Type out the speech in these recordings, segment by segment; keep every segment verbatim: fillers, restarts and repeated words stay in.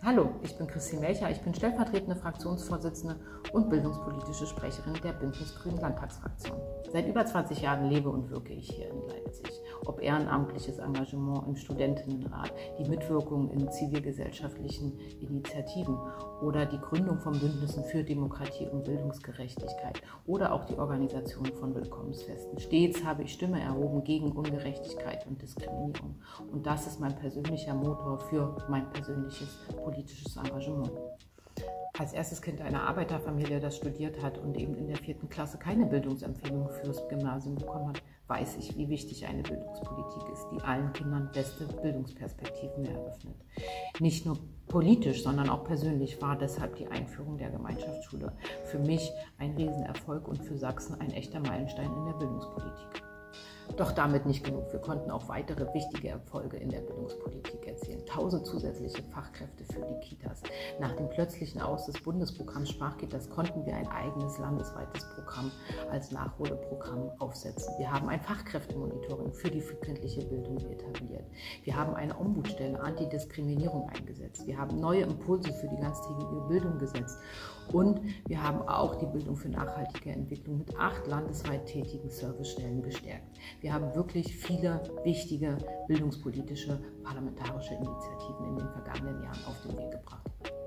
Hallo, ich bin Christine Melcher, ich bin stellvertretende Fraktionsvorsitzende und bildungspolitische Sprecherin der Bündnis-Grünen Landtagsfraktion. Seit über zwanzig Jahren lebe und wirke ich hier in Leipzig. Ob ehrenamtliches Engagement im Studentinnenrat, die Mitwirkung in zivilgesellschaftlichen Initiativen oder die Gründung von Bündnissen für Demokratie und Bildungsgerechtigkeit oder auch die Organisation von Willkommensfesten. Stets habe ich Stimme erhoben gegen Ungerechtigkeit und Diskriminierung. Und das ist mein persönlicher Motor für mein persönliches politisches Engagement. Als erstes Kind einer Arbeiterfamilie, das studiert hat und eben in der vierten Klasse keine Bildungsempfehlung fürs Gymnasium bekommen hat, weiß ich, wie wichtig eine Bildungspolitik ist, die allen Kindern beste Bildungsperspektiven eröffnet. Nicht nur politisch, sondern auch persönlich war deshalb die Einführung der Gemeinschaftsschule für mich ein Riesenerfolg und für Sachsen ein echter Meilenstein in der Bildungspolitik. Doch damit nicht genug. Wir konnten auch weitere wichtige Erfolge in der Bildungspolitik erzielen. Tausend zusätzliche Fachkräfte für die Kitas. Nach dem plötzlichen Aus des Bundesprogramms Sprachkitas konnten wir ein eigenes landesweites Programm als Nachholprogramm aufsetzen. Wir haben ein Fachkräftemonitoring für die frühkindliche Bildung etabliert. Wir haben eine Ombudsstelle Antidiskriminierung eingesetzt. Wir haben neue Impulse für die ganztägige Bildung gesetzt. Und wir haben auch die Bildung für nachhaltige Entwicklung mit acht landesweit tätigen Servicestellen gestärkt. Wir haben wirklich viele wichtige bildungspolitische parlamentarische Initiativen in den vergangenen Jahren auf den Weg gebracht.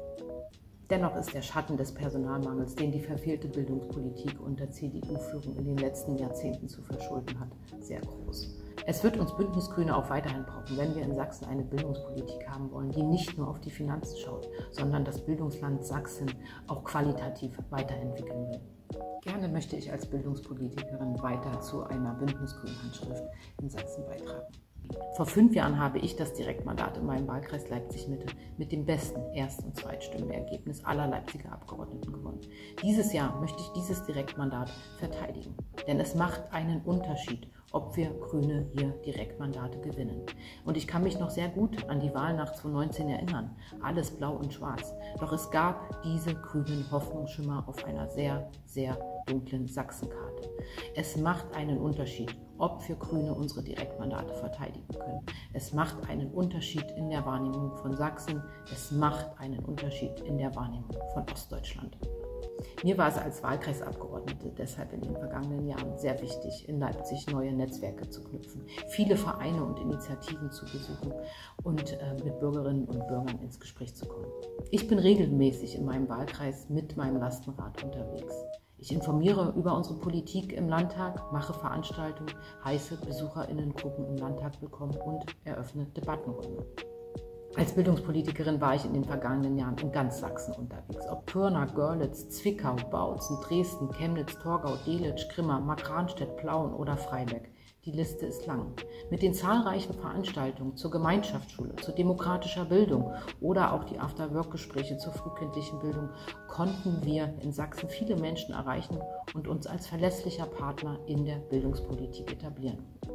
Dennoch ist der Schatten des Personalmangels, den die verfehlte Bildungspolitik unter C D U-Führung in den letzten Jahrzehnten zu verschulden hat, sehr groß. Es wird uns Bündnisgrüne auch weiterhin brauchen, wenn wir in Sachsen eine Bildungspolitik haben wollen, die nicht nur auf die Finanzen schaut, sondern das Bildungsland Sachsen auch qualitativ weiterentwickeln will. Gerne möchte ich als Bildungspolitikerin weiter zu einer Bündnisgrünen Handschrift in Sachsen beitragen. Vor fünf Jahren habe ich das Direktmandat in meinem Wahlkreis Leipzig-Mitte mit dem besten Erst- und Zweitstimmenergebnis aller Leipziger Abgeordneten gewonnen. Dieses Jahr möchte ich dieses Direktmandat verteidigen, denn es macht einen Unterschied, ob wir Grüne hier Direktmandate gewinnen. Und ich kann mich noch sehr gut an die Wahlnacht zweitausendneunzehn erinnern. Alles blau und schwarz. Doch es gab diese grünen Hoffnungsschimmer auf einer sehr, sehr dunklen Sachsenkarte. Es macht einen Unterschied, ob wir Grüne unsere Direktmandate verteidigen können. Es macht einen Unterschied in der Wahrnehmung von Sachsen. Es macht einen Unterschied in der Wahrnehmung von Ostdeutschland. Mir war es als Wahlkreisabgeordnete deshalb in den vergangenen Jahren sehr wichtig, in Leipzig neue Netzwerke zu knüpfen, viele Vereine und Initiativen zu besuchen und äh, mit Bürgerinnen und Bürgern ins Gespräch zu kommen. Ich bin regelmäßig in meinem Wahlkreis mit meinem Lastenrad unterwegs. Ich informiere über unsere Politik im Landtag, mache Veranstaltungen, heiße BesucherInnengruppen im Landtag willkommen und eröffne Debattenräume. Als Bildungspolitikerin war ich in den vergangenen Jahren in ganz Sachsen unterwegs. Ob Pirna, Görlitz, Zwickau, Bautzen, Dresden, Chemnitz, Torgau, Delitzsch, Grimma, Markranstädt, Plauen oder Freiberg. Die Liste ist lang. Mit den zahlreichen Veranstaltungen zur Gemeinschaftsschule, zur demokratischer Bildung oder auch die After-Work-Gespräche zur frühkindlichen Bildung konnten wir in Sachsen viele Menschen erreichen und uns als verlässlicher Partner in der Bildungspolitik etablieren.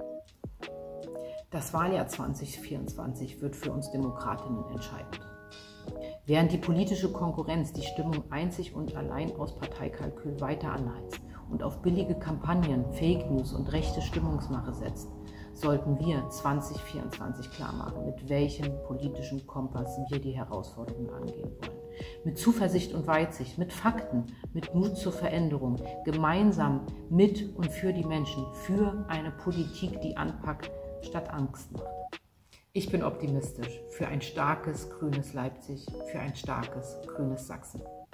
Das Wahljahr zwanzig vierundzwanzig wird für uns Demokratinnen entscheidend. Während die politische Konkurrenz die Stimmung einzig und allein aus Parteikalkül weiter anheizt und auf billige Kampagnen, Fake News und rechte Stimmungsmache setzt, sollten wir zwanzig vierundzwanzig klarmachen, mit welchem politischen Kompass wir die Herausforderungen angehen wollen. Mit Zuversicht und Weitsicht, mit Fakten, mit Mut zur Veränderung, gemeinsam mit und für die Menschen, für eine Politik, die anpackt, statt Angst macht. Ich bin optimistisch für ein starkes grünes Leipzig, für ein starkes grünes Sachsen.